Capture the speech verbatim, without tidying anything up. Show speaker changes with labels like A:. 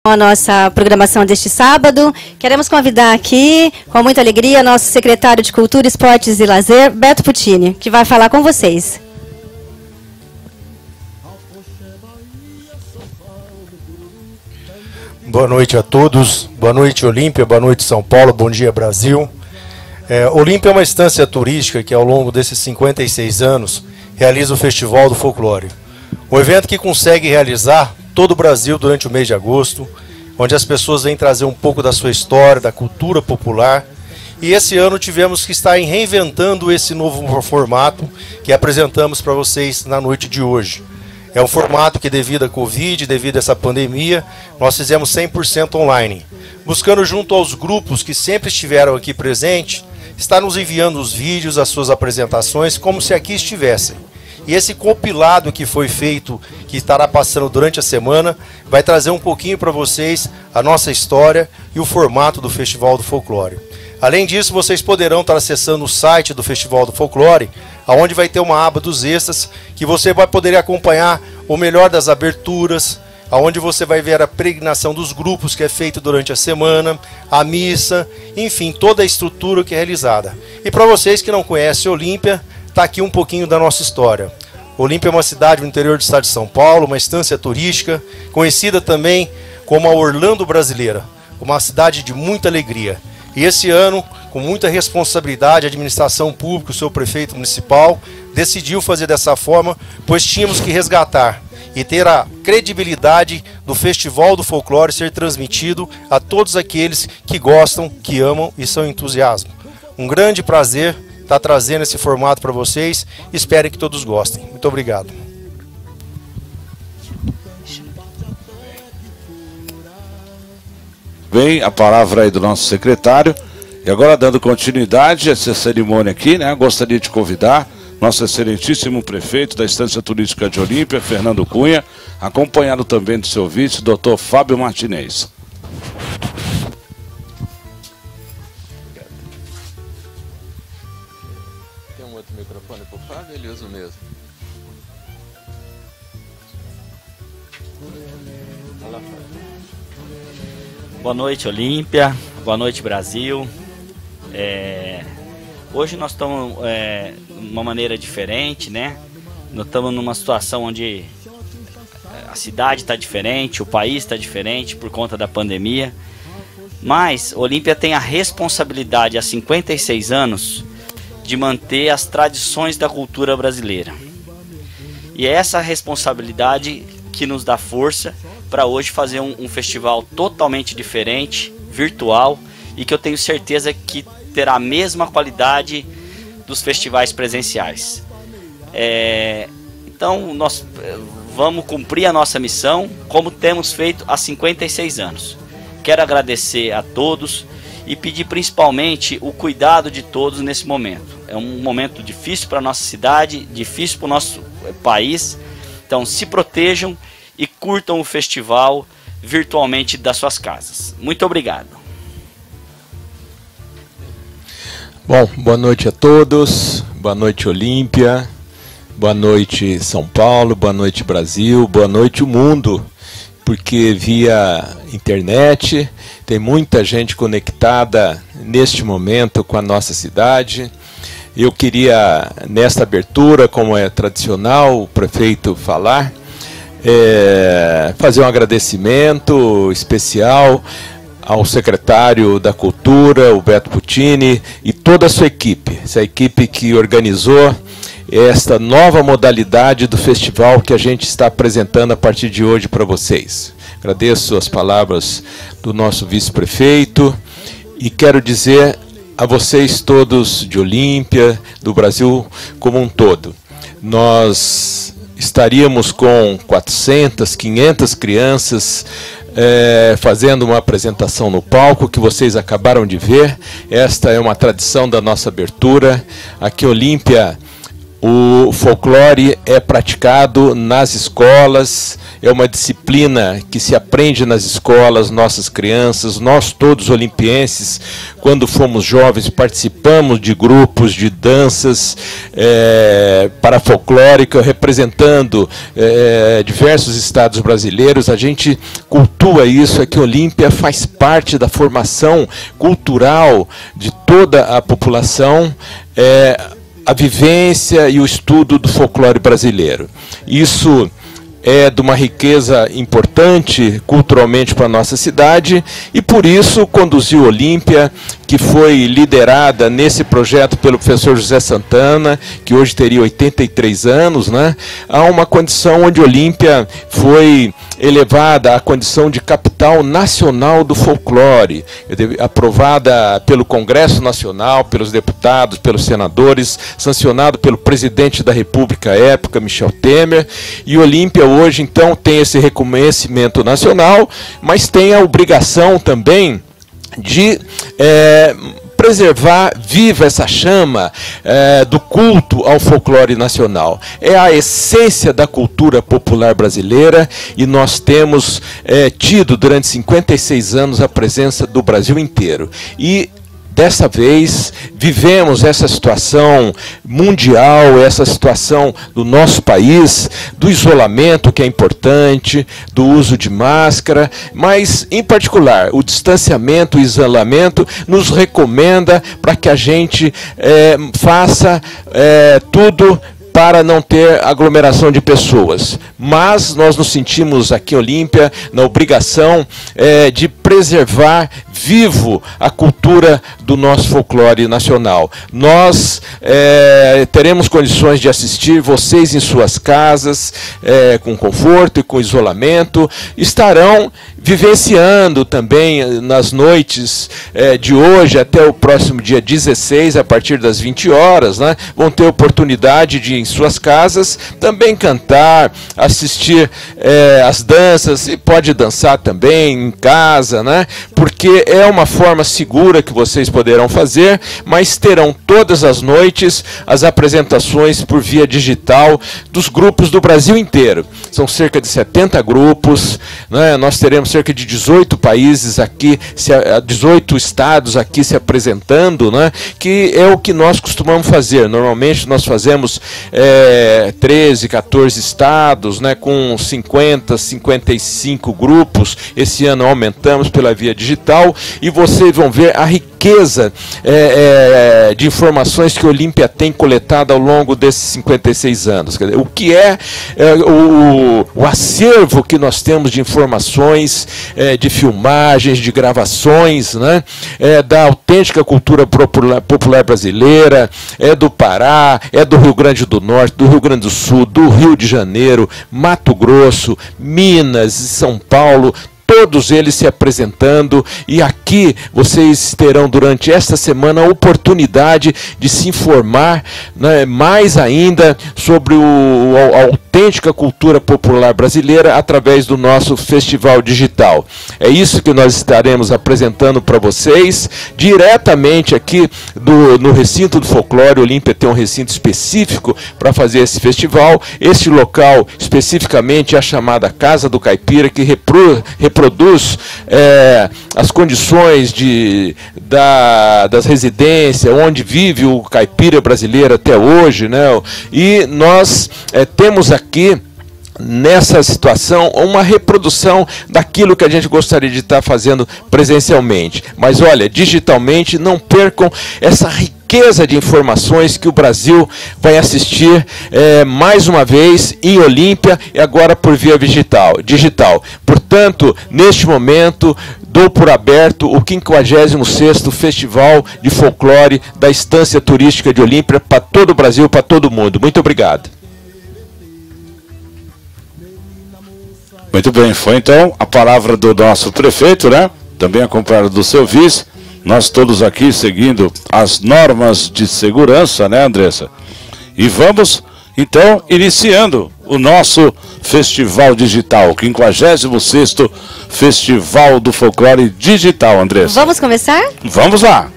A: A nossa programação deste sábado. Queremos convidar aqui, com muita alegria, nosso secretário de Cultura, Esportes e Lazer, Beto Puccini, que vai falar com vocês.
B: Boa noite a todos, boa noite Olímpia, boa noite São Paulo, bom dia Brasil. É, Olímpia é uma instância turística que ao longo desses cinquenta e seis anos realiza o Festival do Folclore. Um evento que consegue realizar todo o Brasil durante o mês de agosto, onde as pessoas vêm trazer um pouco da sua história, da cultura popular. E esse ano tivemos que estar reinventando esse novo formato que apresentamos para vocês na noite de hoje. É um formato que, devido à Covid, devido a essa pandemia, nós fizemos cem por cento online, buscando junto aos grupos que sempre estiveram aqui presentes, estar nos enviando os vídeos, as suas apresentações, como se aqui estivessem. E esse compilado que foi feito, que estará passando durante a semana, vai trazer um pouquinho para vocês a nossa história e o formato do Festival do Folclore. Além disso, vocês poderão estar acessando o site do Festival do Folclore, onde vai ter uma aba dos extras, que você vai poder acompanhar o melhor das aberturas, onde você vai ver a pregnação dos grupos que é feito durante a semana, a missa, enfim, toda a estrutura que é realizada. E para vocês que não conhecem Olímpia, está aqui um pouquinho da nossa história. Olímpia é uma cidade no interior do estado de São Paulo, uma instância turística, conhecida também como a Orlando brasileira, uma cidade de muita alegria. E esse ano, com muita responsabilidade, a administração pública, o seu prefeito municipal, decidiu fazer dessa forma, pois tínhamos que resgatar e ter a credibilidade do Festival do Folclore ser transmitido a todos aqueles que gostam, que amam e são entusiasmo. Um grande prazer estar trazendo esse formato para vocês. Espero que todos gostem. Muito obrigado.
C: Bem, a palavra aí do nosso secretário. E agora, dando continuidade a essa cerimônia aqui, né, gostaria de convidar nosso excelentíssimo prefeito da Estância Turística de Olímpia, Fernando Cunha, acompanhado também do seu vice, doutor Fábio Martinez.
D: Tem um outro microfone por Fábio? Ele usa o mesmo.
E: Boa noite, Olímpia. Boa noite, Brasil. É... Hoje nós estamos é, de uma maneira diferente, né? Nós estamos numa situação onde a cidade está diferente, o país está diferente por conta da pandemia. Mas Olímpia tem a responsabilidade há cinquenta e seis anos de manter as tradições da cultura brasileira. E é essa responsabilidade que nos dá força para hoje fazer um, um festival totalmente diferente, virtual, e que eu tenho certeza que terá a mesma qualidade dos festivais presenciais. É, então nós vamos cumprir a nossa missão como temos feito há cinquenta e seis anos. Quero agradecer a todos e pedir principalmente o cuidado de todos nesse momento. É um momento difícil para a nossa cidade, difícil para o nosso país. Então se protejam e curtam o festival virtualmente das suas casas. Muito obrigado.
F: Bom, boa noite a todos, boa noite Olímpia, boa noite São Paulo, boa noite Brasil, boa noite o mundo, porque via internet tem muita gente conectada neste momento com a nossa cidade. Eu queria, nesta abertura, como é tradicional o prefeito falar, é, fazer um agradecimento especial ao secretário da Cultura, o Beto Puccini, e toda a sua equipe, essa equipe que organizou esta nova modalidade do festival que a gente está apresentando a partir de hoje para vocês. Agradeço as palavras do nosso vice-prefeito e quero dizer a vocês todos de Olímpia, do Brasil como um todo, nós estaríamos com quatrocentas, quinhentas crianças É, fazendo uma apresentação no palco que vocês acabaram de ver. Esta é uma tradição da nossa abertura. Aqui em Olímpia, O folclore é praticado nas escolas, é uma disciplina que se aprende nas escolas, nossas crianças, nós todos olimpienses, quando fomos jovens, participamos de grupos de danças é, parafolclóricas, representando é, diversos estados brasileiros. A gente cultua isso, aqui Olímpia faz parte da formação cultural de toda a população, é, a vivência e o estudo do folclore brasileiro. Isso é de uma riqueza importante culturalmente para a nossa cidade e por isso conduziu Olímpia, que foi liderada nesse projeto pelo professor José Santana, que hoje teria oitenta e três anos, né, a uma condição onde Olímpia foi elevada à condição de capital nacional do folclore, aprovada pelo Congresso Nacional, pelos deputados, pelos senadores, sancionado pelo presidente da República à época, Michel Temer, e Olímpia hoje então tem esse reconhecimento nacional, mas tem a obrigação também de é, preservar viva essa chama é, do culto ao folclore nacional. É a essência da cultura popular brasileira e nós temos é, tido durante cinquenta e seis anos a presença do Brasil inteiro. E dessa vez, vivemos essa situação mundial, essa situação do nosso país, do isolamento, que é importante, do uso de máscara, mas, em particular, o distanciamento e isolamento nos recomenda para que a gente é, faça é, tudo para não ter aglomeração de pessoas. Mas nós nos sentimos aqui em Olímpia na obrigação é, de preservar vivo a cultura do nosso folclore nacional. Nós é, teremos condições de assistir vocês em suas casas, é, com conforto e com isolamento, estarão vivenciando também nas noites é, de hoje até o próximo dia dezesseis, a partir das vinte horas, né, vão ter oportunidade de, em suas casas, também cantar, assistir é, as danças, e pode dançar também em casa, né, porque é uma forma segura que vocês poderão fazer, mas terão todas as noites as apresentações por via digital dos grupos do Brasil inteiro. São cerca de setenta grupos, né, nós teremos cerca de dezoito países aqui, dezoito estados aqui se apresentando, né, que é o que nós costumamos fazer. Normalmente nós fazemos é, treze, quatorze estados, né, com cinquenta, cinquenta e cinco grupos. Esse ano aumentamos pela via digital e vocês vão ver a riqueza é, é, de informações que a Olímpia tem coletado ao longo desses cinquenta e seis anos. Quer dizer, o que é, é o, o acervo que nós temos de informações, é, de filmagens, de gravações, né, é, da autêntica cultura popular, popular brasileira, é do Pará, é do Rio Grande do Norte, do Rio Grande do Sul, do Rio de Janeiro, Mato Grosso, Minas e São Paulo, todos eles se apresentando, e aqui vocês terão durante esta semana a oportunidade de se informar, né, mais ainda sobre o, a, a autêntica cultura popular brasileira através do nosso festival digital. É isso que nós estaremos apresentando para vocês, diretamente aqui do, no recinto do folclore. Olímpia tem um recinto específico para fazer esse festival. Este local especificamente é a chamada Casa do Caipira, que repro, reproduz é, as condições de, da, das residências, onde vive o caipira brasileiro até hoje, né? E nós é, temos aqui, nessa situação, uma reprodução daquilo que a gente gostaria de estar fazendo presencialmente. Mas olha, digitalmente, não percam essa riqueza de informações que o Brasil vai assistir é, mais uma vez em Olímpia e agora por via digital. digital. Portanto, neste momento, dou por aberto o quinquagésimo sexto Festival de Folclore da Estância Turística de Olímpia para todo o Brasil, para todo mundo. Muito obrigado.
C: Muito bem, foi então a palavra do nosso prefeito, né? Também acompanhado do seu vice. Nós todos aqui seguindo as normas de segurança, né, Andressa? E vamos, então, iniciando o nosso Festival Digital, quinquagésimo sexto Festival do Folclore Digital, Andressa.
A: Vamos começar?
C: Vamos lá!